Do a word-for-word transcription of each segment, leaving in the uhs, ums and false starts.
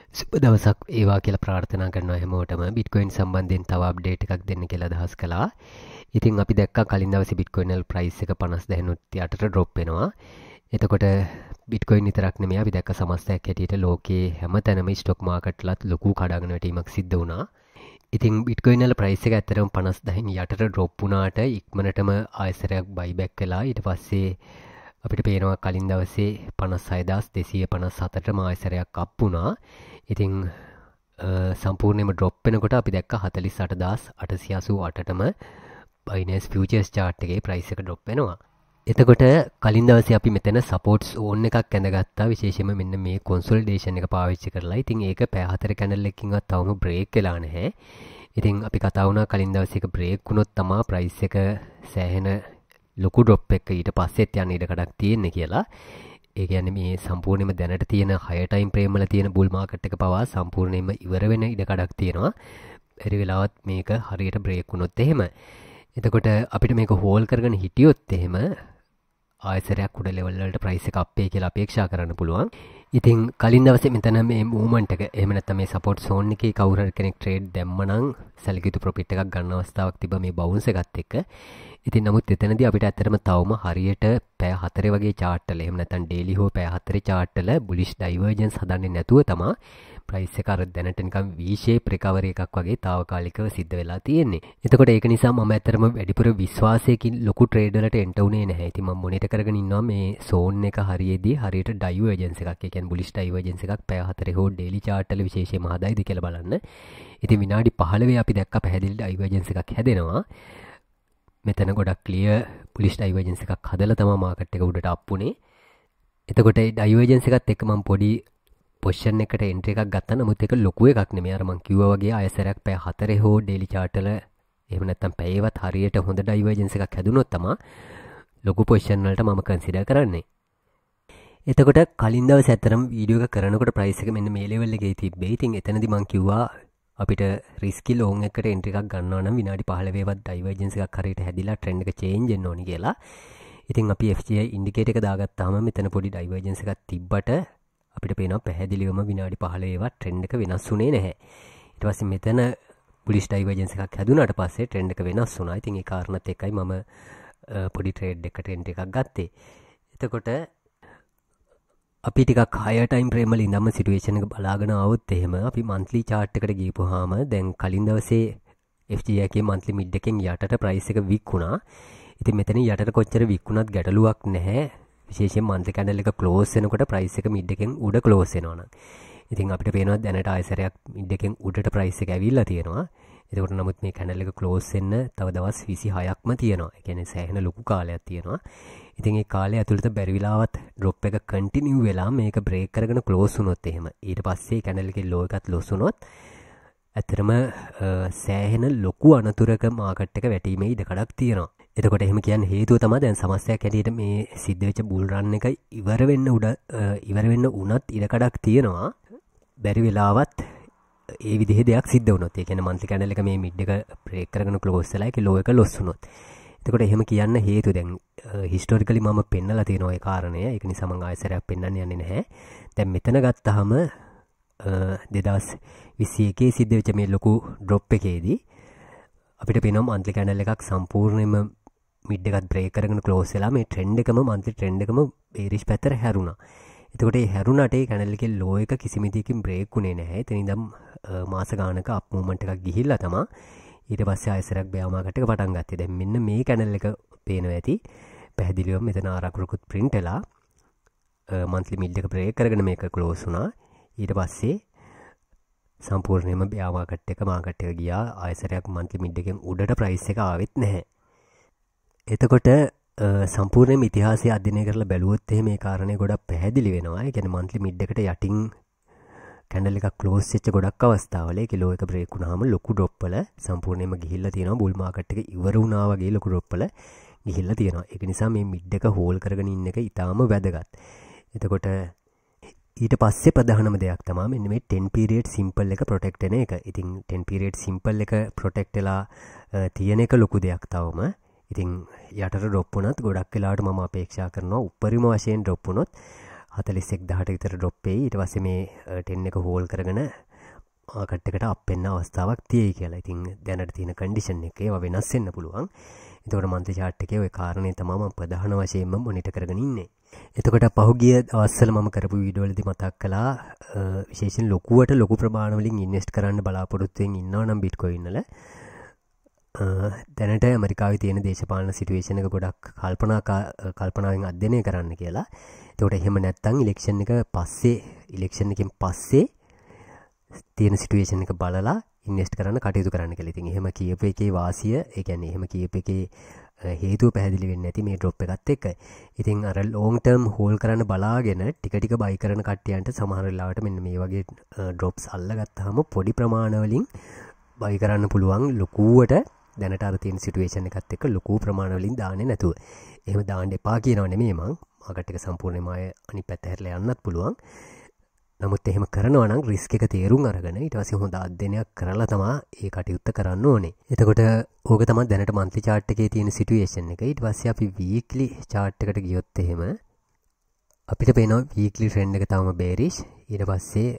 සුබ දවසක් ඒවා කියලා ප්‍රාර්ථනා කරනවා හැමෝටම. බිට්කොයින් සම්බන්ධයෙන් තව අප්ඩේට් එකක් දෙන්න කියලා අදහස් කළා. ඉතින් අපි දැක්කා කලින් දවසේ බිට්කොයින් වල ප්‍රයිස් එක පනස් දහනුත් යටට ඩ්‍රොප් වෙනවා. එතකොට බිට්කොයින් විතරක් නෙමෙයි අපි දැක්ක සමස්තයක් හැටියට ලෝකයේ හැමතැනම ස්ටොක් මාකට්ලත් ලොකු කඩාගෙන වැටීමක් සිද්ධ වුණා. ඉතින් බිට්කොයින් වල ප්‍රයිස් එක ඇත්තටම පනස් දහයෙන් යටට ඩ්‍රොප් වුණාට ඉක්මනටම ආයසරයක් බයිබැක් වෙලා ඊට පස්සේ අපිට පේනවා කලින් දවසේ පනස් හය හදාස් දෙසිය පනස් හතරට ආයසරයක් අප් වුණා. ඉතින් සම්පූර්ණයෙන්ම ඩ්‍රොප් වෙනකොට අපි දැක්ක හතළිස් අට හදාස් අටසිය අසූ අටටම බයිනෑන්ස් ෆියුචර්ස් chart එකේ price එක ඩ්‍රොප් වෙනවා. එතකොට කලින් දවසේ අපි මෙතන support zone එකක් ඇඳගත්තා විශේෂයෙන්ම මෙන්න මේ consolidation එක පාවිච්චි කරලා. ඉතින් ඒක පැය හතර කැන්ඩල් එකකින්වත් තවම break වෙලා නැහැ. ඉතින් අපි කතා වුණා කලින් දවසේ එක break වුණොත් තමයි price එක සෑහෙන ලොකු drop එකක ඊට පස්සෙත් යන්න ඉඩ කඩක් තියෙන්නේ කියලා. ඒ කියන්නේ මේ සම්පූර්ණයෙන්ම දැනට තියෙන higher time frame වල තියෙන bull market එක පවා සම්පූර්ණයෙන්ම ඉවර වෙන ඉඩ කඩක් තියෙනවා. බැරි වෙලාවත් මේක හරියට break වුණොත් එහෙම. එතකොට අපිට මේක hold කරගෙන හිටියොත් එහෙම ආයසරයක් උඩ level වලට price එක අපේ කියලා අපේක්ෂා කරන්න පුළුවන්. ඉතින් කලින් දවසේ මෙතන මේ movement එක එහෙම නැත්නම් මේ support zone එකේ කවුරු හරි කෙනෙක් trade දැම්මනම් සැලකිය යුතු profit එකක් ගන්න අවස්ථාවක් තිබ්බා මේ bounce එකත් එක්ක. ඉතින් නමුත් එතනදී අපිට ඇත්තටම තවම හරියට පැය හතරේ වගේ chart වල එහෙම නැත්නම් daily හෝ පැය හතරේ chart වල bullish divergence හදන්නේ නැතුව තමයි price එක අර දැනට නිකන් V shape recovery එකක් වගේ తాවකාලිකව සිද්ධ වෙලා තියෙන්නේ. එතකොට ඒක නිසා මම ඇත්තටම වැඩිපුර විශ්වාසයකින් ලොකු trade වලට enter උනේ නැහැ. ඉතින් මම monitor කරගෙන ඉන්නවා මේ zone එක හරියේදී හරියට divergence එකක්. ඒ කියන්නේ bullish divergence එකක් පැය හතරේ හෝ daily chart වල විශේෂයෙන්ම හදායිද කියලා බලන්න. ඉතින් විනාඩි පහළොව අපි දැක්ක පැහැදිලි divergence එකක් හැදෙනවා. මෙතන ගොඩක් ක්ලියර් පුලිෂ් ඩයිවර්ජන්ස් එකක් හදලා තමයි මාකට් එක උඩට අප් උනේ. එතකොට ඒ ඩයිවර්ජන්ස් එකත් එක්ක මම පොඩි පොසිෂන් එකකට එන්ට්‍රි එකක් ගත්තා. නමුත් ඒක ලොකු එකක් නෙමෙයි. අර මම කිව්වා වගේ ආයසරයක් පැය හතරේ හෝ ඩේලි chart වල එහෙම නැත්නම් පැයවත් හරියට හොඳ ඩයිවර්ජන්ස් එකක් හැදුනොත් තමයි ලොකු පොසිෂන් වලට මම කන්සිඩර් කරන්නේ. එතකොට කලින් දවසේ ඇත්තටම වීඩියෝ එක කරනකොට ප්‍රයිස් එක මෙන්න මේ ලෙවල් එකේ තිබ්බේ. ඉතින් එතනදී මම කිව්වා අපිට රිස්කි ලෝන් එකට එන්ට්‍රි එකක් ගන්නවා නම් විනාඩි පහළොවවත් ඩයිවර්ජන්ස් එකක් හරියට හැදිලා ට්‍රෙන්ඩ් එක චේන්ජ් වෙන්න ඕනි කියලා. ඉතින් අපි F J I ඉන්ඩිකේටර් එක දාගත්තාම මෙතන පොඩි ඩයිවර්ජන්ස් එකක් තිබ්බට අපිට පේනවා පැහැදිලිවම විනාඩි පහළොවවත් ට්‍රෙන්ඩ් එක වෙනස් වුණේ නැහැ. ඊට පස්සේ මෙතන බුලිෂ් ඩයිවර්ජන්ස් එකක් හැදුනාට පස්සේ ට්‍රෙන්ඩ් එක වෙනස් වුණා. ඉතින් ඒ කාරණාත් එක්කයි මම පොඩි ට්‍රේඩ් එකකට එන්ට්‍රි එකක් ගත්තේ. එතකොට අපි ටිකක් higher time frame වල ඉඳන්ම situation එක බලාගෙන ආවොත් එහෙම අපි monthly chart එකට ගිහපුවාම දැන් කලින් දවසේ F J I එකේ monthly mid එකෙන් යටට price එක weak වුණා. ඉතින් මෙතනින් යටට කොච්චර weak වුණත් ගැටලුවක් නැහැ. විශේෂයෙන් monthly candle එක close වෙනකොට price එක mid එකෙන් උඩ close වෙනවා නම්. ඉතින් අපිට පේනවා දැනට ආයසරයක් mid එකෙන් උඩට price එක ඇවිල්ලා තියෙනවා. එතකොට නමුත් මේ candle එක close වෙන්න තව දවස් විසිහයක්ම තියෙනවා. ඒ කියන්නේ සෑහෙන ලොකු කාලයක් තියෙනවා. ඉතින් ඒ කාලය ඇතුළත බැරි වෙලාවත් drop එක continue වෙලා මේක break කරගෙන close වුණොත් එහෙම ඊට පස්සේ candle එකේ low එකත් loss වුණොත් ඇත්තටම සෑහෙන ලොකු අනතුරක market එක වැටීමේ ඉඩකඩක් තියෙනවා. එතකොට එහෙම කියන්නේ හේතුව තමයි දැන් සමස්තයක් හැටියට මේ සිද්ධ වෙච්ච bull run එක ඉවර වෙන්න උඩ ඉවර වෙන්න උනත් ඉඩකඩක් තියෙනවා. බැරි වෙලාවත් ඒ විදිහේ දෙයක් සිද්ධ වුණොත් ඒ කියන්නේ monthly candle එක මේ mid එක break කරගෙන close වෙලා ඒකේ low එක loss වුණොත්. එතකොට එහෙම කියන්න හේතු දැන් historically මම පෙන්නලා තියෙනවා ඒ කාරණය. ඒක නිසා මම ආයෙසරයක් පෙන්වන්න යන්නේ නැහැ. දැන් මෙතන ගත්තාම දෙදහස් විසි එකේ සිද්ධ වෙච්ච මේ ලොකු drop එකේදී අපිට පේනවා monthly candle එකක් සම්පූර්ණයෙන්ම mid එකත් break කරගෙන close වෙලා මේ trend එකම monthly trend එකම bearish පැත්තට හැරුණා. එතකොට ඒ හැරුණාට ඒ candle එකේ low එක කිසිම දෙයකින් break වුණේ නැහැ. එතන ඉඳන් මාස ගානක up movement එකක් ගිහිල්ලා තමයි ඊට පස්සේ ආයසරයක් බෑ මාකට් එක පටන් ගත්තේ. දැන් මෙන්න මේ කැනල් එක පේනවා ඇති. පැහැදිලිවම මෙතන ආරකුරුකුත් print වෙලා monthly mid එක break කරගෙන මේක close වුණා. ඊට පස්සේ සම්පූර්ණයෙන්ම බෑ මාකට් එක මාකට් එක ගියා. ආයසරයක් monthly mid එකෙන් උඩට price එක ආවෙත් නැහැ. එතකොට සම්පූර්ණයෙන්ම ඉතිහාසය අධ්‍යයනය කරලා බැලුවොත් එහෙම මේ කාරණේ ගොඩක් පැහැදිලි වෙනවා. ඒ කියන්නේ monthly mid එකට යටින් candle එකක් close වෙච්ච ගොඩක් අවස්ථාවල ඒක low එක break වුණාම ලොකු drop වල සම්පූර්ණයෙන්ම ගිහිල්ලා තියෙනවා. bull market එක ඉවර වුණා වගේ ලොකු drop වල ගිහිල්ලා තියෙනවා. ඒක නිසා මේ mid එක hold කරගෙන ඉන්න එක ඊටාම වැදගත්. එතකොට ඊට පස්සේ ප්‍රධානම දෙයක් තමයි මෙන්න මේ ten period simple එක protect වෙන එක. ඉතින් ten period simple එක protect වෙලා තියෙන එක ලොකු දෙයක් තවම. ඉතින් යටට drop වුණත් ගොඩක් වෙලාවට මම අපේක්ෂා කරනවා උපරිම වශයෙන් drop වුණොත් හතළිස් එක් දහසට විතර ඩ්‍රොප් වෙයි. ඊට පස්සේ මේ ටෙන් එක හෝල් කරගෙන මාකට් එකට අප් වෙන්න අවස්ථාවක් තියෙයි කියලා. ඉතින් දැනට තියෙන කන්ඩිෂන් එක ඒවා වෙනස් වෙන්න පුළුවන්. එතකොට මන්ත්‍රී චාර්ට් එකේ ওই කාරණේ තමයි මම ප්‍රධාන වශයෙන්ම මොනිටර් කරගෙන ඉන්නේ. එතකොට පහුගිය දවස්වල මම කරපු වීඩියෝ වලදී මතක් කළා විශේෂයෙන් ලොකුවට ලොකු ප්‍රමාණ වලින් ඉන්වෙස්ට් කරන්න බලාපොරොත්තු වෙමින් ඉන්නවා නම් බිට්කොයින් වල. දැනට ඇමරිකාවේ තියෙන දේශපාලන සිටුේෂන් එක ගොඩක් කල්පනා කල්පනාවෙන් අධ්‍යයනය කරන්න කියලා. එතකොට එහෙම නැත්නම් ඉලෙක්ෂන් එක පස්සේ ඉලෙක්ෂන් එකෙන් පස්සේ තියෙන සිටුේෂන් එක බලලා ඉන්වෙස්ට් කරන්න කටයුතු කරන්න කියලා. ඉතින් එහෙම කියපු එකේ වාසිය, ඒ කියන්නේ එහෙම කියපු එකේ හේතුව පැහැදිලි වෙන්නේ නැති මේ ඩ්‍රොප් එකත් එක්ක. ඉතින් අර ලොන්ග් ටර්ම් හෝල් කරන්න බලාගෙන ටික ටික බයි කරන කට්ටියන්ට සමහර වෙලාවට මෙන්න මේ වගේ ඩ්‍රොප්ස් අල්ලගත්තාම පොඩි ප්‍රමාණ වලින් බයි කරන්න පුළුවන් ලොකුවට දැනට අර තියෙන සිටුේෂන් එකත් එක්ක ලොකු ප්‍රමාණ වලින් දාන්නේ නැතුව. එහෙම දාන්න එපා කියනව නෙමෙයි මං. මාකට් එක සම්පූර්ණයෙන්ම අනිත් පැත්ත හැරලා යන්නත් පුළුවන්. නමුත් එහෙම කරනවා නම් රිස්ක් එක තේරුම් අරගෙන ඊට පස්සේ හොඳ අධ්‍යයනයක් කරලා තමයි ඒ කටයුත්ත කරන්න ඕනේ. එතකොට ඕක තමයි දැනට මන්ත්ලි චාර්ට් එකේ තියෙන සිටුේෂන් එක. ඊට පස්සේ අපි වීක්ලි චාර්ට් එකට ගියොත් එහෙම අපිට පේනවා වීක්ලි ට්‍රෙන්ඩ් එක තාම බේරිෂ්. ඊට පස්සේ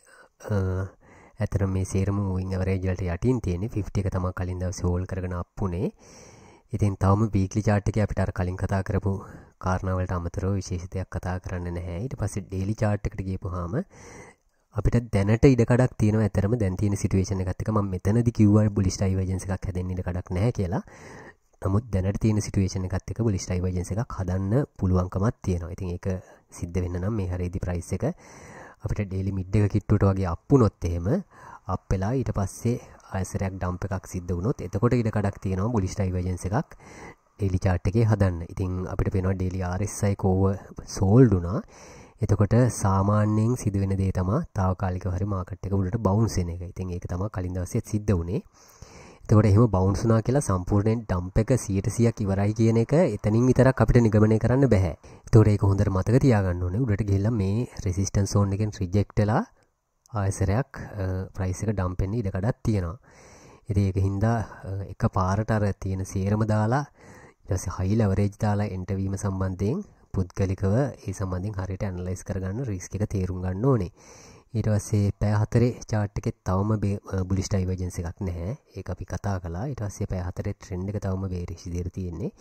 ඇත්තට මේ සේරම මූවිං ඇවරේජ් වලට යටින් තියෙන්නේ ෆිෆ්ටි එක තමයි කලින් දවසේ හෝල් කරගෙන අප් උනේ. ඉතින් තවම වීක්ලි චාර්ට් එකේ අපිට අර කලින් කතා කරපු කාරණා වලට අමතරව විශේෂ දෙයක් කතා කරන්න නැහැ. ඊට පස්සේ ඩේලි චාර්ට් එකට ගියපුවාම අපිට දැනට ඉඩකඩක් තියෙනවා. ඇතරම දැන් තියෙන සිටුේෂන් එකත් එක්ක මම මෙතනදි කිව්වා බුලිෂ් ඩයිවර්ජන්ස් එකක් හැදෙන්න ඉඩකඩක් නැහැ කියලා. නමුත් දැනට තියෙන සිටුේෂන් එකත් එක්ක බුලිෂ් ඩයිවර්ජන්ස් එකක් හදන්න පුළුවන්කමක් තියෙනවා. ඉතින් ඒක සිද්ධ වෙන්න නම් මේ හරියදී ප්‍රයිස් එක අපිට ඩේලි මිඩ් එක කිට්ටුවට වගේ අප් වුණොත් එහෙම අප් වෙලා ඊට පස්සේ ආයසරයක් ඩම්ප් එකක් සිද්ධ වුණොත් එතකොට ඉඩකඩක් තියෙනවා බුලිෂ් ඩයිවර්ජන්ස් එකක් ඩේලි චාර්ට් එකේ හදන්න. ඉතින් අපිට පේනවා ඩේලි ආර් එස් ආයි කෝව සෝල්ඩ් වුණා. එතකොට සාමාන්‍යයෙන් සිදුවෙන දේ තමයි తాවකාලිකව හරි මාකට් එක උඩට බවුන්ස් වෙන එක. ඉතින් ඒක තමයි කලින් දවසේ සිද්ධ වුණේ. එතකොට එහෙම බවුන්ස් වුණා කියලා සම්පූර්ණයෙන් ඩම්ප් එක සීයට සීයක් ඉවරයි කියන එක එතනින් විතරක් අපිට නිගමනය කරන්න බෑ. එතකොට ඒක හොඳට මතක තියාගන්න ඕනේ. උඩට ගිහිල්ලා මේ රෙසිස්ටන්ස් zone එකෙන් රිජෙක්ට් වෙලා ආයසරයක් ප්‍රයිස් එක ඩම්ප් වෙන්න ඉඩකඩක් තියෙනවා. ඉතින් ඒකින්ද එක පාරට අර තියෙන සේරම දාලා ඊට පස්සේ හයි ලෙවරේජ් දාලා එන්ටර් වීම සම්බන්ධයෙන් පුද්ගලිකව ඒ සම්බන්ධයෙන් හරියට ඇනලයිස් කරගන්න රිස්ක් එක තේරුම් ගන්න ඕනේ. ඊට පස්සේ පැය හතරේ chart එකේ තවම බුලිෂ් ඩයිවර්ජන්ස් එකක් නැහැ. ඒක අපි කතා කළා. ඊට පස්සේ පැය හතරේ ට්‍රෙන්ඩ් එක තවම බේරිෂ් විදියට තියෙන්නේ.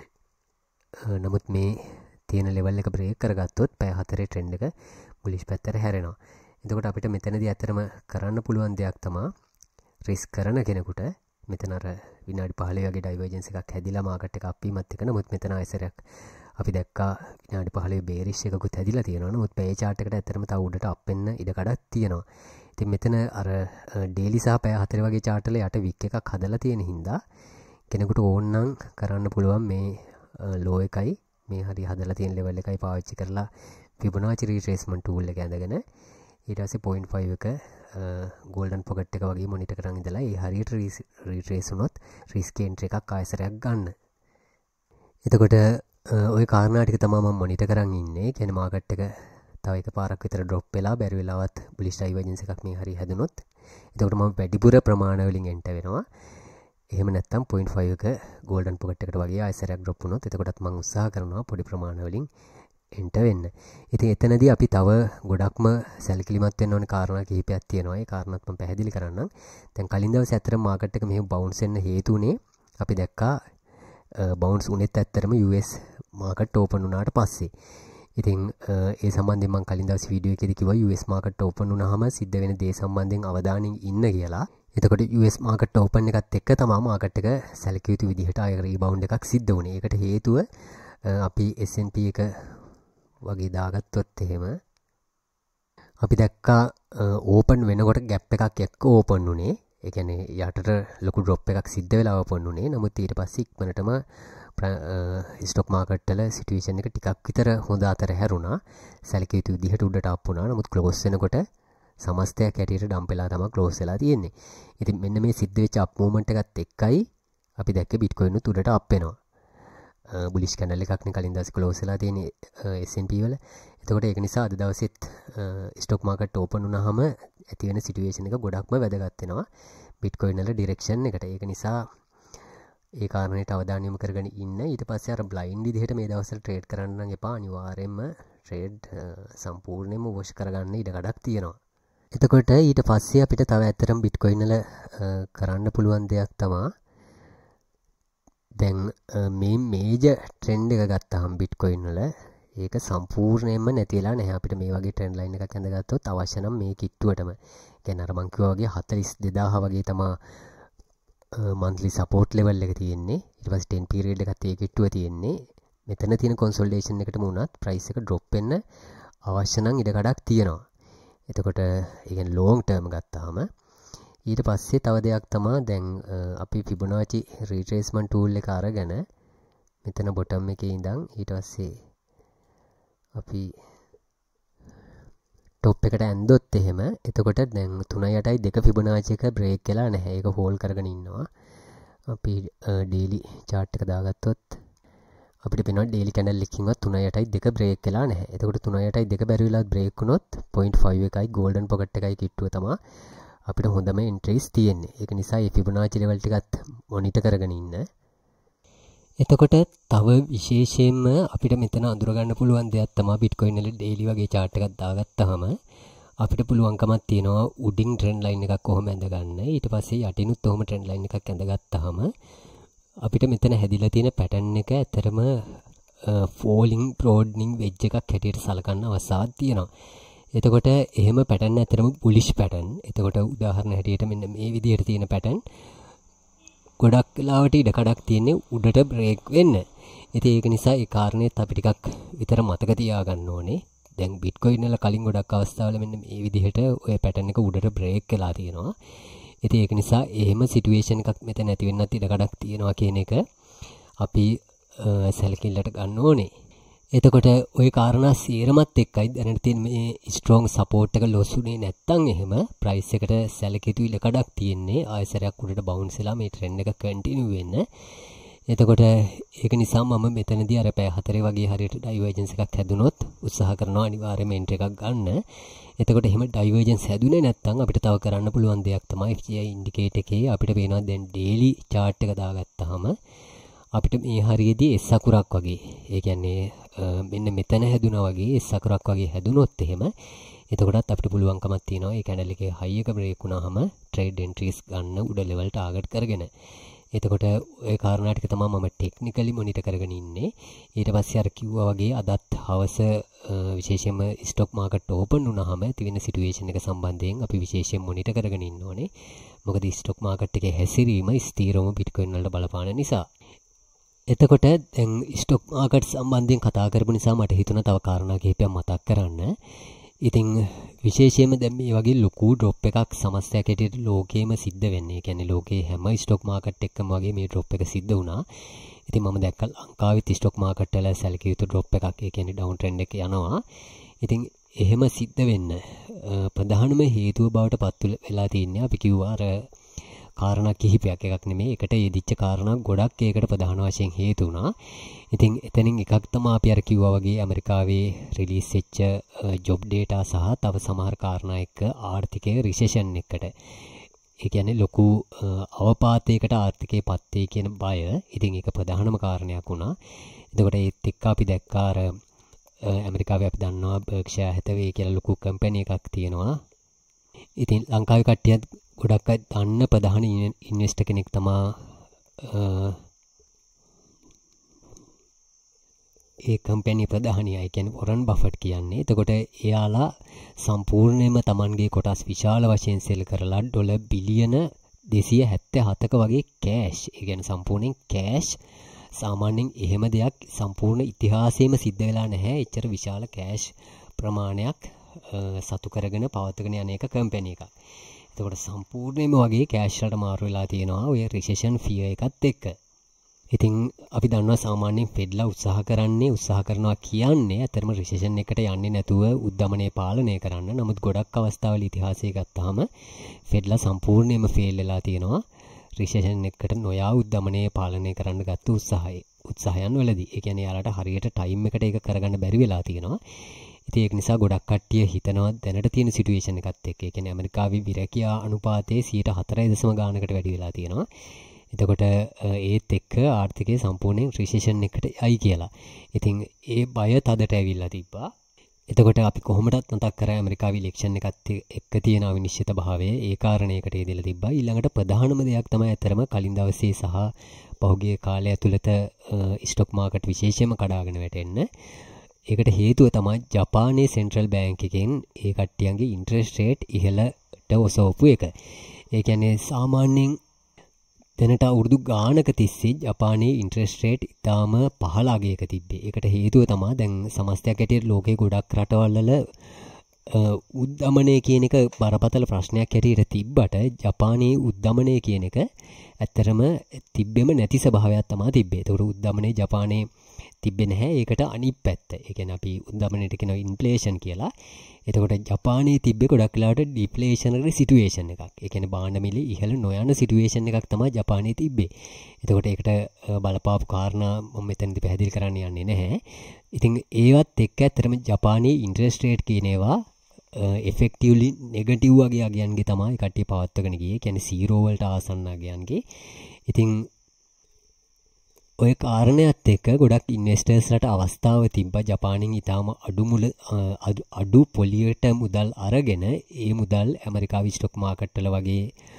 නමුත් මේ තියෙන ලෙවල් එක බ්‍රේක් කරගත්තොත් පැය හතරේ ට්‍රෙන්ඩ් එක බුලිෂ් පැත්තට හැරෙනවා. එතකොට අපිට මෙතනදී ඇත්තටම කරන්න පුළුවන් දෙයක් තමයි රිස්ක් කරන කෙනෙකුට මෙතන අර විනාඩි පහළොව වගේ ඩයිවර්ජන්ස් එකක් හැදිලා මාකට් එක අප් වීමත් එක්ක නමුත් මෙතන ආයසරයක් අපි දැක්කා විනාඩි පහළොව බේරිෂ් එකකුත් හැදිලා තියෙනවා. නමුත් පැය chart එකට ඇත්තටම තව උඩට අප් වෙන්න ඉඩ කඩක් තියෙනවා. ඉතින් මෙතන අර ඩේලි සහ පැය හතර වගේ chart වල යට වික් එකක් හදලා තියෙන හින්දා කෙනෙකුට ඕනනම් කරන්න පුළුවන් මේ ලෝ එකයි මේ හරි හදලා තියෙන level එකයි පාවිච්චි කරලා Fibonacci retracement tool එක ඇඳගෙන ඊට පස්සේ zero point five එක golden pocket එක වගේ මොනිටර් කරන් ඉඳලා ඒ හරියට රිට්‍රේස් වුණොත් රිස්ක් එන්ට්‍රි එකක් ආයසරයක් ගන්න. එතකොට ඔය කාරණා ටික තමයි මම මොනිටර් කරන් ඉන්නේ. කියන්නේ මාකට් එක තව එකපාරක් විතර ඩ්‍රොප් වෙලා බැරි වෙලාවත් බුලිෂ් ඩයිවර්ජන්ස් එකක් මේ හරිය හැදුනොත් එතකොට මම වැඩිපුර ප්‍රමාණ වලින් එන්ටර් වෙනවා. එහෙම නැත්නම් zero point five එක golden pocket එකට වගේ ආයසරයක් ඩ්‍රොප් වුණොත් එතකොටත් මම උත්සාහ කරනවා පොඩි ප්‍රමාණ වලින් එන්ටර් වෙන්න. ඉතින් එතනදී අපි තව ගොඩක්ම සැලකිලිමත් වෙන්න ඕනේ කාරණා කිහිපයක් තියෙනවා. ඒ කාරණාත් මම පැහැදිලි කරන්නම්. දැන් කලින් දවසේ ඇත්තටම මාකට් එක මෙහෙම බවුන්ස් වෙන්න හේතු උනේ අපි දැක්කා බවුන්ස් උනේත් ඇත්තටම යූ එස් මාකට් ඕපන් වුණාට පස්සේ. ඉතින් ඒ සම්බන්ධයෙන් මම කලින් දවසේ වීඩියෝ එකේදී කිව්වා යූ එස් මාකට් ඕපන් වුණාම සිද්ධ වෙන දේ සම්බන්ධයෙන් අවධානයෙන් ඉන්න කියලා. එතකොට යූ එස් මාකට් ඕපන් එකත් එක්ක තමයි මාකට් එක සැලකිය යුතු විදිහට ආයෙ රීබවුන්ඩ් එකක් සිද්ධ වුණේ. ඒකට හේතුව අපි එස් එන් පී එක වගේ දාගත්තොත් එහෙම අපි දැක්කා ඕපන් වෙනකොට ගැප් එකක් එක්ක ඕපන් වුණේ. ඒ කියන්නේ යටට ලොකු ඩ්‍රොප් එකක් සිද්ධ වෙලා ඕපන් වුණේ. නමුත් ඊට පස්සේ ඉක්මනටම ස්ටොක් මාකට් වල සිටුේෂන් එක ටිකක් විතර හොඳ අතර හැරුණා. සැලකිය යුතු විදිහට උඩට අප් වුණා. නමුත් ක්ලෝස් වෙනකොට සමස්තයක් ඇටියට ඩම්ප් වෙලා තමයි ක්ලෝස් වෙලා තියෙන්නේ. ඉතින් මෙන්න මේ සිද්ධ වෙච්ච අප් මූවමන්ට් එකත් එක්කයි අපි දැක්කේ බිට්කොයින් උත් උඩට අප් වෙනවා. බුලිෂ් කැනල් එකක් නේ කලින් දවසේ ක්ලෝස් වෙලා තියෙන්නේ එස් එන් පී වල. එතකොට ඒක නිසා අද දවසෙත් ස්ටොක් මාකට් ඕපන් වුණාම ඇති වෙන සිටුේෂන් එක ගොඩක්ම වැදගත් වෙනවා බිට්කොයින් වල ඩිරෙක්ෂන් එකට. ඒක නිසා ඒ කාරණේට අවධානය යොමු කරගෙන ඉන්න. ඊට පස්සේ අර බ්ලයින්ඩ් විදිහට මේ දවස්වල ට්‍රේඩ් කරන්න නම් එපා. අනිවාර්යයෙන්ම ට්‍රේඩ් සම්පූර්ණයෙන්ම වොෂ් කරගන්න ඉඩ කඩක් තියෙනවා. එතකොට ඊට පස්සේ අපිට තව ඇත්තටම බිට්කොයින් වල කරන්න පුළුවන් දෙයක් තමයි දැන් මේ මේජර් ට්‍රෙන්ඩ් එක ගත්තාම බිට්කොයින් වල ඒක සම්පූර්ණයෙන්ම නැතිලා නැහැ. අපිට මේ වගේ ට්‍රෙන්ඩ් ලයින් එකක් ඇඳගත්තොත් අවශ්‍ය නම් මේ කිට්ටුවටම කියන්නේ අර මං කිව්වා වගේ හතළිස් දෙදාහ වගේ තමයි monthly support level එක තියෙන්නේ. ඊට පස්සේ ten period එකත් ඒ කිට්ටුව තියෙන්නේ. මෙතන තියෙන consolidation එකටම උනත් price එක drop වෙන්න අවශ්‍ය නම් ඉඩ කඩක් තියෙනවා. එතකොට ඒ කියන්නේ long term ගත්තාම ඊට පස්සේ තව දෙයක් තමයි දැන් අපි Fibonacci retracement tool එක අරගෙන මෙතන bottom එකේ ඉඳන් ඊට පස්සේ අපි top එකට ඇන්දොත් එහෙම එතකොට දැන් three eight two Fibonacci එක break වෙලා නැහැ. ඒක hold කරගෙන ඉන්නවා. අපි daily chart එක දාගත්තොත් අපිට පේනවා daily candle එකකින්වත් three eight two break වෙලා නැහැ. එතකොට three eight two බැරි වෙලා break වුණොත් zero point five එකයි golden pocket එකයි කිට්ටුව තමයි අපිට හොඳම entries තියෙන්නේ. ඒක නිසා මේ Fibonacci level ටිකත් monitor කරගෙන ඉන්න. එතකොට තව විශේෂයෙන්ම අපිට මෙතන අඳුර ගන්න පුළුවන් දෙයක් තමයි Bitcoin වල daily වගේ chart එකක් දාගත්තාම අපිට පුළුවන්කමක් තියෙනවා උඩින් trend line එකක් කොහොම ඇඳ ගන්න. ඊට පස්සේ යටිනුත් ඔහොම trend line එකක් ඇඳගත්තාම අපිට මෙතන හැදිලා තියෙන pattern එක ඇතරම falling broadening wedge එකක් හැටියට සලකන්න අවස්ථාවක් තියෙනවා. එතකොට එහෙම pattern ඇතරම bullish pattern. එතකොට උදාහරණ හැටියට මෙන්න මේ විදිහට තියෙන pattern ගොඩක් වෙලාවට ඉඩ කඩක් තියෙන්නේ උඩට break වෙන්න. ඉතින් ඒක නිසා ඒ කාරණේත් අපි ටිකක් විතර මතක තියාගන්න ඕනේ. දැන් Bitcoin වල කලින් ගොඩක් අවස්ථාවල මෙන්න මේ විදිහට ඔය pattern එක උඩට break වෙලා තියෙනවා. ඉතින් ඒක නිසා එහෙම සිටුේෂන් එකක් මෙතන නැති වෙන්නත් ඉඩ කඩක් තියෙනවා කියන එක අපි සැලකිල්ලට ගන්න ඕනේ. එතකොට ওই කාරණා සීරමත් එක්කයි දැනට තියෙන මේ strong support එක loss උනේ නැත්තම් එහෙම price එකට සැලකිතු ඉඩ කඩක් තියෙන්නේ. ආයෙසරයක් උඩට bounce වෙලා මේ trend එක continue වෙන්න. එතකොට ඒක නිසා මම මෙතනදී අර පැය හතරේ වගේ හරියට divergence එකක් හැදුනොත් උත්සාහ කරනවා අනිවාර්යයෙන්ම entry එකක් ගන්න. එතකොට එහෙම divergence හැදුනේ නැත්නම් අපිට තව කරන්න පුළුවන් දෙයක් තමයි F G I indicator එකේ අපිට පේනවා දැන් daily chart එක දාගත්තාම අපිට මේ හරියේදී S අකුරක් වගේ ඒ කියන්නේ මෙන්න මෙතන හැදුනා වගේ S අකුරක් වගේ හැදුනොත් එහෙම එතකොටත් අපිට පුළුවන්කමක් තියෙනවා මේ candle එකේ high එක break වුණාම trade entries ගන්න උඩ level target කරගෙන. එතකොට ওই කාරණා ටික තමයි මම ටෙක්නිකලි මොනිටර් කරගෙන ඉන්නේ. ඊට පස්සේ අර කිව්වා වගේ අදත් හවස විශේෂයෙන්ම ස්ටොක් මාකට් ඕපන් වුණාම තියෙන සිටුේෂන් එක සම්බන්ධයෙන් අපි විශේෂයෙන් මොනිටර් කරගෙන ඉන්න ඕනේ. මොකද ස්ටොක් මාකට් එකේ හැසිරීම ස්ථිරවම Bitcoin වලට බලපාන නිසා. එතකොට දැන් ස්ටොක් මාකට් සම්බන්ධයෙන් කතා කරපු නිසා මට හිතුණා තව කාරණා කිහිපයක් මතක් කරන්න. ඉතින් විශේෂයෙන්ම දැන් මේ වගේ ලොකු ඩ්‍රොප් එකක් සමස්තයක් හැටියට ලෝකේම සිද්ධ වෙන්නේ. ඒ කියන්නේ ලෝකේ හැම ස්ටොක් මාකට් එකකම වගේ මේ ඩ්‍රොප් එක සිද්ධ වුණා. ඉතින් මම දැක්කා ලංකාවෙත් ස්ටොක් මාකට් වල සැලකිය යුතු ඩ්‍රොප් එකක්. ඒ කියන්නේ ඩවුන් ට්‍රෙන්ඩ් එක යනවා. ඉතින් එහෙම සිද්ධ වෙන්න ප්‍රධානම හේතුව බවට පත් වෙලා තින්නේ අපි කිව්වා අර කාරණා කිහිපයක් එකක් නෙමෙයි එකට යෙදිච්ච කාරණා ගොඩක් ඒකට ප්‍රධාන වශයෙන් හේතු වුණා. ඉතින් එතනින් එකක් තමයි අපි අර කිව්වා වගේ ඇමරිකාවේ රිලීස් වෙච්ච ජොබ් ඩේටා සහ තව සමහර කාරණා එක්ක ආර්ථිකයේ රිසෙෂන් එකකට ඒ කියන්නේ ලොකු අවපාතයකට ආර්ථිකයේ පත් වෙයි කියන බය. ඉතින් ඒක ප්‍රධානම කාරණයක් වුණා. එතකොට ඒත් එක්ක අපි දැක්කා අර ඇමරිකාවේ අපි දන්නවා බර්ක්ෂයර් හැතවේ කියලා ලොකු කම්පැනි එකක් තියෙනවා. ඉතින් ලංකාවේ කට්ටියත් ගොඩක් අය දන්න ප්‍රධාන ඉන්වෙස්ටර් කෙනෙක් තමයි ඒ කම්පැනි ප්‍රධානියා. ඒ කියන්නේ වොරන් බෆට් කියන්නේ. එතකොට එයාලා සම්පූර්ණයෙන්ම Tamanගේ කොටස් විශාල වශයෙන් සෙල් කරලා ඩොලර් බිලියන දෙසිය හැත්තෑ හතක වගේ කෑෂ්. ඒ කියන්නේ සම්පූර්ණයෙන් කෑෂ්. සාමාන්‍යයෙන් එහෙම දෙයක් සම්පූර්ණ ඉතිහාසයේම සිද්ධ වෙලා නැහැ. එච්චර විශාල කෑෂ් ප්‍රමාණයක් සතු කරගෙන පවත්වාගෙන යන එක කම්පැනි එකක්. එතකොට සම්පූර්ණයෙන්ම වගේ කෑෂ් වලට මාරු වෙලා තියෙනවා ඔය රිසෙෂන් ෆියර් එකත් එක්ක. ඉතින් අපි දන්නවා සාමාන්‍යයෙන් ෆෙඩ්ලා උත්සාහ කරන්නේ උත්සාහ කරනවා කියන්නේ අතරම රිසෙෂන් එකට යන්නේ නැතුව උද්දමනය පාලනය කරන්න. නමුත් ගොඩක් අවස්ථාවල ඉතිහාසය ගත්තාම ෆෙඩ්ලා සම්පූර්ණයෙන්ම ෆේල් වෙලා තියෙනවා රිසෙෂන් එකට නොයා උද්දමනය පාලනය කරන්න ගත්ත උත්සාහය උත්සාහයන් වලදී. ඒ කියන්නේ යාලට හරියට ටයිම් එකට ඒක කරගන්න බැරි වෙලා තියෙනවා. ඉතින් ඒක නිසා ගොඩක් කට්ටිය හිතනවා දැනට තියෙන සිටුේෂන් එකත් එක්ක. ඒ කියන්නේ ඇමරිකාවේ විරකියා අනුපාතයේ හතර දශම ගානකට වැඩි වෙලා තියෙනවා. එතකොට ඒත් එක්ක ආර්ථිකය සම්පූර්ණයෙන් රිසෙෂන් එකට යයි කියලා. ඉතින් ඒ බය තදට ඇවිල්ලා තිබ්බා. එතකොට අපි කොහොමදත් මතක් කරා ඇමරිකාවේ ඉලෙක්ෂන් එකත් එක්ක තියෙන අවිනිශ්චිත භාවය ඒ කාරණේකට යෙදලා තිබ්බා. ඊළඟට ප්‍රධානම දෙයක් තමයි අතරම කලින් දවසේ සහ පහුගිය කාලය ඇතුළත ස්ටොක් මාකට් විශේෂයෙන්ම කඩාගෙන වැටෙන්න. ඒකට හේතුව තමයි ජපානයේ සෙන්ට්‍රල් බැංක් එකෙන් ඒ කට්ටියන්ගේ ඉන්ට්‍රෙස්ට් රේට් ඉහළට ඔසවපු එක. ඒ කියන්නේ සාමාන්‍යයෙන් දැනට අවුරුදු ගානක තිස්සේ ජපානයේ ඉන්ට්‍රෙස්ට් රේට් ඉතාම පහළ අගයක තිබ්බේ. ඒකට හේතුව තමයි දැන් සමස්තයක් ඇටියට ලෝකේ ගොඩක් රටවල් වල උද්දමනය කියන එක බරපතල ප්‍රශ්නයක් හැටියට තිබ්බට ජපානයේ උද්දමනය කියන එක ඇත්තරම තිබ්බෙම නැති ස්වභාවයක් තමයි තිබ්බේ. ඒකට උද්දමනයේ ජපානයේ තිබ්බේ නැහැ. ඒකට අනිත් පැත්ත. ඒ කියන්නේ අපි උද්දමනයට කියනවා ඉන්ෆ්ලේෂන් කියලා. එතකොට ජපානයේ තිබ්බේ ගොඩක් වෙලාවට ඩිෆ්ලේෂනරි සිටුේෂන් එකක්. ඒ කියන්නේ භාණ්ඩ මිල ඉහළ නොයන සිටුේෂන් එකක් තමයි ජපානයේ තිබ්බේ. එතකොට ඒකට බලපාපු කාරණා මම මෙතනදී පැහැදිලි කරන්න යන්නේ නැහැ. ඉතින් ඒවත් එක්ක ඇත්තටම ජපානයේ ඉන්ට්‍රෙස්ට් රේට් කියන ඒවා effectively negative වගේ අගයන්ගේ තමයි කට්ටිය පවත්වගෙන ගියේ. කියන්නේ zero වලට ආසන්න අගයන්ගේ. ඉතින් ඔය කාරණයක් එක්ක ගොඩක් ඉන්වෙස්ටර්ස්ලට අවස්ථාව තිබ්බා ජපානයෙන් ඊටාම අඩු මුල අඩු පොලියට මුදල් අරගෙන ඒ මුදල් ඇමරිකාවේ ස්ටොක් මාකට් වල වගේ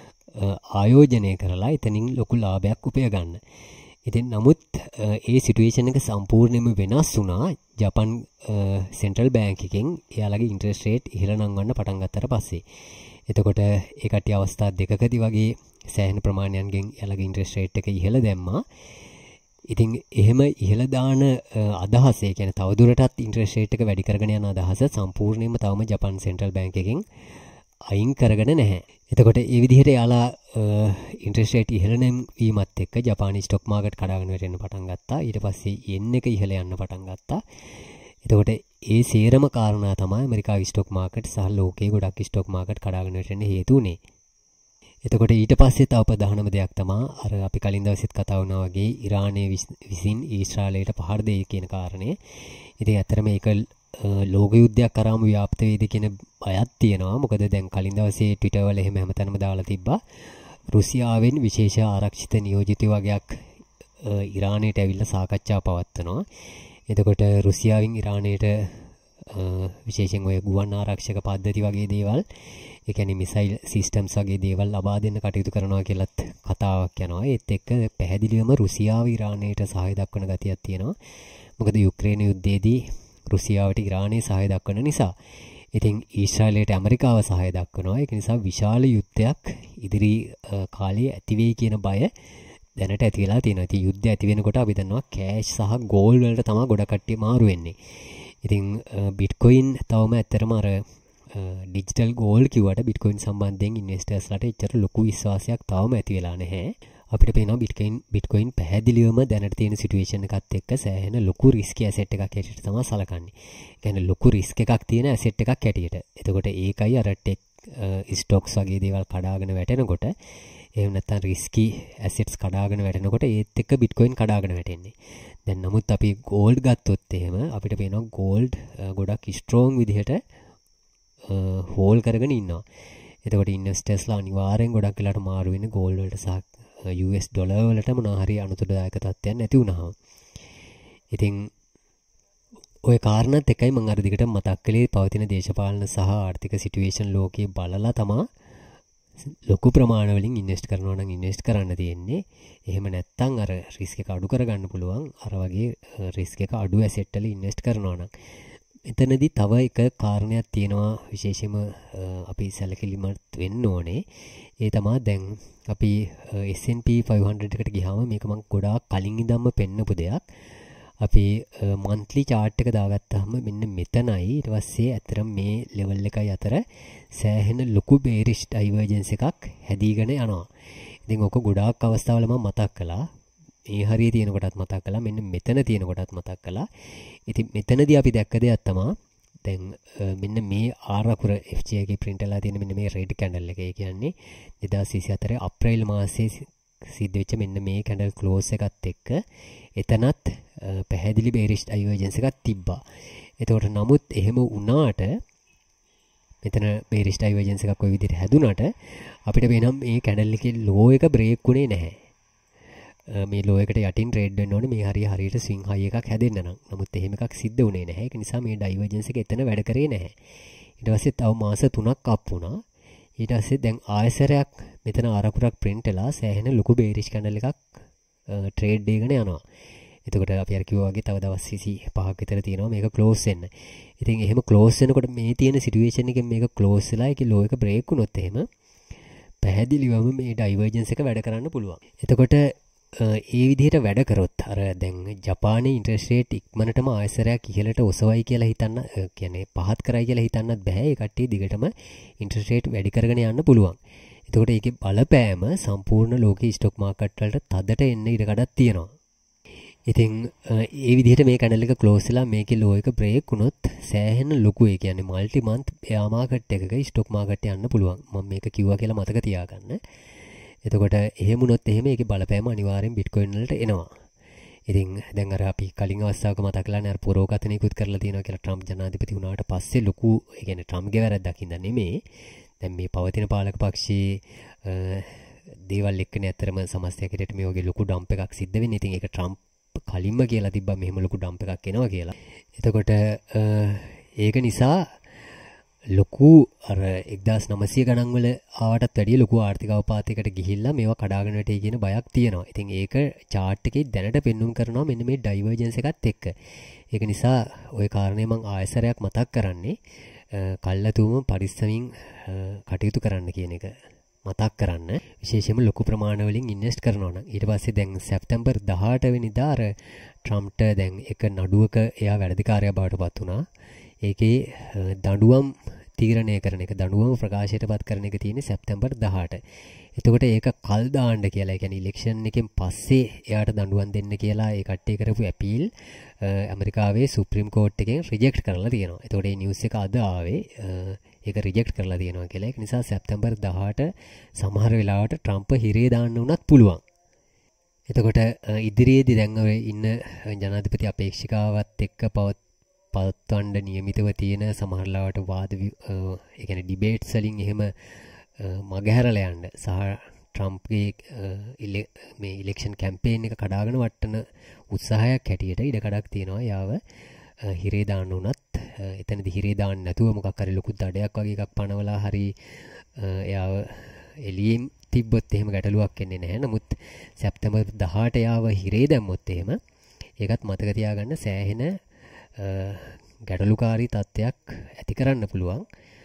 ආයෝජනය කරලා එතනින් ලොකු ලාභයක් උපය ගන්න. ඉතින් නමුත් ඒ සිටුේෂන් එක සම්පූර්ණයෙන්ම වෙනස් වුණා ජපාන් සෙන්ට්‍රල් බැංක් එකෙන් එයාලගේ ඉන්ට්‍රෙස්ට් රේට් ඉහළ නංවන්න පටන් ගත්තට පස්සේ. එතකොට ඒ කට්ටිය අවස්ථා දෙකකදී වගේ සෑහෙන ප්‍රමාණයන්ගෙන් එයාලගේ ඉන්ට්‍රෙස්ට් රේට් එක ඉහළ දැම්මා. ඉතින් එහෙම ඉහළ දාන අදහස, ඒ කියන්නේ තවදුරටත් ඉන්ට්‍රෙස්ට් රේට් එක වැඩි කරගෙන යන අදහස සම්පූර්ණයෙන්ම තවම ජපාන් සෙන්ට්‍රල් බැංක් එකෙන් අයින් කරගෙන නැහැ. එතකොට ඒ විදිහට යාලා ඉන්ට්‍රෙස්ට් රේට් ඉහළ නැවීමත් එක්ක ජපානයේ ස්ටොක් මාකට් කඩාගෙන වැටෙන්න පටන් ගත්තා. ඊට පස්සේ yen එක ඉහළ යන්න පටන් ගත්තා. එතකොට ඒ සේරම කාරණා තමයි ඇමරිකාවේ ස්ටොක් මාකට් සහ ලෝකයේ ගොඩක් ස්ටොක් මාකට් කඩාගෙන වැටෙන්න හේතු වුනේ. එතකොට ඊට පස්සේ තව ප්‍රධානම දෙයක් තමයි අර අපි කලින් දවසෙත් කතා වුණා වගේ ඉරානයේ විසින් ඊශ්‍රායලයට පහර දෙයි කියන කාරණය. ඉතින් ඇත්තටම මේක ලෝක යුද්ධයක් කරාම ව්‍යාප්ත වේද කියන බයක් තියෙනවා. මොකද දැන් කලින් දවසේ Twitter වල එහෙම හැමතැනම දාලා තිබ්බා. රුසියාවෙන් විශේෂ ආරක්ෂිත නියෝජිතයෝ වගේක් ඉරානයට ඇවිල්ලා සාකච්ඡා පවත්වනවා. එතකොට රුසියාවෙන් ඉරානයට විශේෂයෙන් ඔය ගුවන් ආරක්ෂක පද්ධති වගේ දේවල්, ඒ කියන්නේ මිසයිල් සිස්ටම්ස් වගේ දේවල් ලබා දෙන්න කටයුතු කරනවා කියලත් කතාවක් යනවා. ඒත් එක්ක පැහැදිලිවම රුසියාව ඉරානයට සහාය දක්වන ගතියක් තියෙනවා. මොකද යුක්‍රේන යුද්ධයේදී රුසියාවට ඉරානයේ සහාය දක්වන නිසා. ඉතින් ඊශ්‍රායලයට ඇමරිකාව සහාය දක්වනවා. ඒක නිසා විශාල යුද්ධයක් ඉදිරි කාලේ ඇති වෙයි කියන බය දැනට ඇති වෙලා තියෙනවා. ඉතින් යුද්ධය ඇති වෙනකොට අපි දන්නවා කෑෂ් සහ ගෝල්ඩ් වලට තමයි ගොඩක් කට්ටිය මාරු වෙන්නේ. ඉතින් බිට්කොයින් තවම ඇත්තටම අර ඩිජිටල් ගෝල්ඩ් කිව්වට බිට්කොයින් සම්බන්ධයෙන් ඉන්වෙස්ටර්ස්ලාට එච්චර ලොකු විශ්වාසයක් තවම ඇති වෙලා නැහැ. අපිට පේනවා බිට්කොයින් බිට්කොයින් පැහැදිලිවම දැනට තියෙන සිටුේෂන් එකත් එක්ක සෑහෙන ලොකු රිස්කි ඇසෙට් එකක් හැටියට තමයි සලකන්නේ. ඒ කියන්නේ ලොකු රිස්ක් එකක් තියෙන ඇසෙට් එකක් හැටියට. එතකොට ඒකයි අර ටෙක් ස්ටොක්ස් වගේ දේවල් කඩාගෙන වැටෙනකොට, එහෙම නැත්නම් රිස්කි ඇසෙට්ස් කඩාගෙන වැටෙනකොට ඒත් එක්ක බිට්කොයින් කඩාගෙන වැටෙන්නේ. දැන් නමුත් අපි ගෝල්ඩ් ගත්තොත් එහෙම අපිට පේනවා ගෝල්ඩ් ගොඩක් ස්ට්‍රෝං විදිහට හෝල් කරගෙන ඉන්නවා. එතකොට ඉන්වෙස්ටර්ස්ලා අනිවාර්යෙන් ගොඩක් වෙලාට මාරු වෙන්නේ ගෝල්ඩ් වලට සහ යූ එස් ඩොලර් වලට මොනවා හරි අනුතරදායක තත්ත්වයක් නැති වුණාම. ඉතින් ඔය කාරණාත් එකයි මම අර දිගට මතක් කළේ පවතින දේශපාලන සහ ආර්ථික සිටුේෂන් ලෝකේ බලලා තමයි ලොකු ප්‍රමාණ වලින් ඉන්වෙස්ට් කරනවා නම් ඉන්වෙස්ට් කරන්න තියෙන්නේ. එහෙම නැත්නම් අර රිස්ක් එක අඩු කරගන්න පුළුවන්. අර වගේ රිස්ක් එක අඩු ඇසෙට් වල ඉන්වෙස්ට් කරනවා නම්. එතනදී තව එක කාරණයක් තියෙනවා විශේෂයෙන්ම අපි සැලකිලිමත් වෙන්න ඕනේ. ඒ තමයි දැන් අපි S and P five hundred එකට ගියාම මේක මම ගොඩාක් කලින් ඉඳන්ම පෙන්නපු දෙයක්. අපි monthly chart එක දාගත්තාම මෙන්න මෙතනයි ඊට පස්සේ අතරම මේ level එකයි අතර සෑහෙන ලොකු bearish divergence එකක් හැදීගෙන යනවා. ඉතින් ඔක ගොඩාක් අවස්ථාවල මම මතක් කළා. මේ හරිය තියෙන කොටත් මතක් කළා. මෙන්න මෙතන තියෙන කොටත් මතක් කළා. ඉතින් මෙතනදී අපි දැක්ක දෙයක් තමයි දැන් මෙන්න මේ ආර් අකුර එෆ් ජේ එකේ print වෙලා තියෙන මෙන්න මේ red candle එක. ඒ කියන්නේ දෙදාස් විසි හතර අප්‍රේල් මාසයේ සිද්ධ වෙච්ච මෙන්න මේ candle close එකත් එක්ක එතනත් පැහැදිලි bearish divergence එකක් තිබ්බා. එතකොට නමුත් එහෙම වුණාට මෙතන bearish divergence එකක් ওই විදිහට හැදුනට අපිට වෙනම් මේ candle එකේ low එක break වුණේ නැහැ. මේ ලෝ එකට යටින් ට්‍රේඩ් වෙන්න ඕනේ මේ හරිය හරියට ස්විං හයි එකක් හැදෙන්න නම්. නමුත් එහෙම එකක් සිද්ධ වුණේ නැහැ. ඒක නිසා මේ ඩයිවර්ජන්ස් එක එතන වැඩ කරේ නැහැ. ඊට පස්සේ තව මාස තුනක් අප් වුණා. ඊට පස්සේ දැන් ආයසරයක් මෙතන ආරකුරක් print වෙලා සෑහෙන ලොකු bearish candle එකක් ට්‍රේඩ් දෙගෙන යනවා. එතකොට අපි අර කිව්වා වගේ තව දවස් විසිපහක් විතර තියෙනවා මේක ක්ලෝස් වෙන්න. ඉතින් එහෙම ක්ලෝස් වෙනකොට මේ තියෙන සිටුේෂන් එකෙන් මේක ක්ලෝස් වෙලා ඒකේ ලෝ එක බ්‍රේක් වුණොත් එහෙම පැහැදිලිවම මේ ඩයිවර්ජන්ස් එක වැඩ කරන්න පුළුවන්. එතකොට ඒ විදිහට වැඩ කරොත් අර දැන් ජපානයේ ඉන්ටරෙස්ට් රේට් ඉක්මනටම ආයසරයක් ඉහළට ඔසවයි කියලා හිතන්න කියන්නේ පහත් කරයි කියලා හිතන්නත් බෑ. ඒ කට්ටිය දිගටම ඉන්ටරෙස්ට් රේට් වැඩි කරගෙන යන්න පුළුවන්. එතකොට ඒකේ බලපෑම සම්පූර්ණ ලෝකීය ස්ටොක් මාකට් වලට තදට එන්න ඉඩ කඩක් තියෙනවා. ඉතින් ඒ විදිහට මේ කැනල් එක ක්ලෝස් වෙලා මේකේ ලෝ එක බ්‍රේක් වුණොත් සෑහෙන ලොකු ඒ කියන්නේ මල්ටි මන්ත් එයා මාකට් එකක ස්ටොක් මාකට් යන්න පුළුවන්. මම මේක කිව්වා කියලා මතක තියාගන්න. එතකොට එහෙම වුණොත් එහෙම ඒකේ බලපෑම අනිවාර්යෙන් බිට්කොයින් වලට එනවා. ඉතින් දැන් අර අපි කලින් අවස්ථාවක මතක් කළානේ අර පුරෝකතනෙකුත් කරලා තියෙනවා කියලා ට්‍රම්ප් ජනාධිපති වුණාට පස්සේ ලොකු ඒ කියන්නේ ට්‍රම්ප්ගේ වැරද්දක් හින්දා නෙමෙයි. දැන් මේ පවතින පාලක පක්ෂයේ දේවල් එක්කනේ අතරම සමස්තයක් හැටියට මේ වගේ ලොකු ඩම්ප් එකක් සිද්ධ වෙන්නේ. ඉතින් ඒක ට්‍රම්ප් කලින්ම කියලා තිබ්බා මෙහෙම ලොකු ඩම්ප් එකක් එනවා කියලා. එතකොට ඒක නිසා ලොකු අර එක්දාස් නවසිය ගණන් වල ආවටත් වැඩිය ලොකු ආර්ථික අවපාතයකට ගිහිල්ලා මේවා කඩාගෙන වැටේ කියන බයක් තියෙනවා. ඉතින් ඒක chart එකේ දැනට පෙන්눔 කරනවා මෙන්න මේ divergence එකත් එක්ක. ඒක නිසා ওই කාරණේ මම ආයසරයක් මතක් කරන්නේ කල්ලාතුම පරිස්සමින් කටයුතු කරන්න කියන එක මතක් කරන්න. විශේෂයෙන්ම ලොකු ප්‍රමාණ වලින් ඉන්වෙස්ට් කරනවා නම්. ඊට පස්සේ දැන් සැප්තැම්බර් දහඅට වෙනිදා අර ට්‍රම්ප්ට දැන් එක නඩුවක එයා වැඩිකාරයා බවට පත් වුණා. ඒකේ දඬුවම් තීරණය කරන එක දඬුවම ප්‍රකාශයටපත් කරන එක තියෙන්නේ සැප්තැම්බර් දහඅට. එතකොට ඒක කල් දාන්න කියලා, ඒ කියන්නේ ඉලෙක්ෂන් එකෙන් පස්සේ එයාට දඬුවම් දෙන්න කියලා ඒ කට්ටිය කරපු ඇපීල් ඇමරිකාවේ සුප්‍රීම කෝර්ට් එකෙන් රිජෙක්ට් කරලා තියෙනවා. එතකොට මේ නිවුස් එක අද ආවේ ඒක රිජෙක්ට් කරලා තියෙනවා කියලා. ඒක නිසා සැප්තැම්බර් දහඅට සමහර වෙලාවට ට්‍රම්ප් හිරේ දාන්න උනත් පුළුවන්. එතකොට ඉදිරියේදී දැන් ඔය ඉන්න ජනාධිපති අපේක්ෂිකාවත් එක්ක පවත් පවත්වන්න නියමිතව තියෙන සමහරලාවට වාද ඒ කියන්නේ ඩිබේට්ස් වලින් එහෙම මගහැරලා යන්න සහ ට්‍රම්ප්ගේ මේ ඉලෙක්ෂන් කැම්පේන් එක කඩාගෙන වටන උත්සාහයක් හැටියට ඉඩ කඩක් තියෙනවා. යාව හිරේ දාන්න උනත් එතනදී හිරේ දාන්න නැතුව මොකක් හරි ලොකු දඩයක් වගේ එකක් පනවලා හරි එයාව එළියෙන් තිබ්බොත් එහෙම ගැටලුවක් එන්නේ නැහැ. නමුත් සැප්තැම්බර් දහඅට යාව හිරේ දැම්මොත් එහෙම ඒකත් මතක තියාගන්න සෑහෙන ගැටලුකාරී තත්ත්වයක් ඇති කරන්න පුළුවන්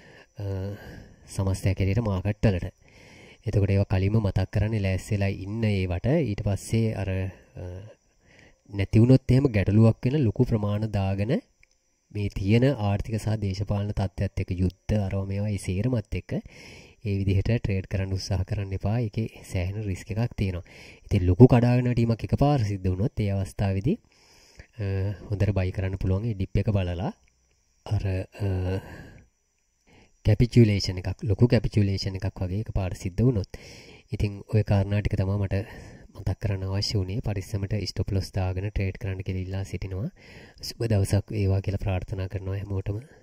සමස්තයක් හැටියට මාකට් වලට. එතකොට ඒවා කලින්ම මතක් කරන්නේ ලෑස්තිලා ඉන්න ඒවට ඊට පස්සේ අර නැති වුණොත් එහෙම ගැටලුවක් වෙන ලොකු ප්‍රමාණ දාගෙන මේ තියෙන ආර්ථික සහ දේශපාලන තත්ත්වයත් එක්ක යුද්ධ අරව මේවා ඒ සේරමත් එක්ක ඒ විදිහට ට්‍රේඩ් කරන්න උත්සාහ කරන්න එපා. ඒකේ සෑහෙන රිස්ක් එකක් තියෙනවා. ඉතින් ලොකු කඩාගෙන වැටීමක් එකපාර සිද්ධ වුණොත් ඒ අවස්ථාවේදී හොඳට බයි කරන්න පුළුවන්. ඒ ඩිප් එක බලලා අර කැපිචුලේෂන් එකක් ලොකු කැපිචුලේෂන් එකක් වගේ එකපාර සිද්ධ වුණොත් ඉතින් ওই කාරණා ටික තමයි මට මතක් කරන්න අවශ්‍ය වුණේ. පරිස්සමට ස්ටොප් ලොස් දාගෙන ට්‍රේඩ් කරන්න කියලා ඉල්ලා සිටිනවා. සුබ දවසක් වේවා කියලා ප්‍රාර්ථනා කරනවා හැමෝටම.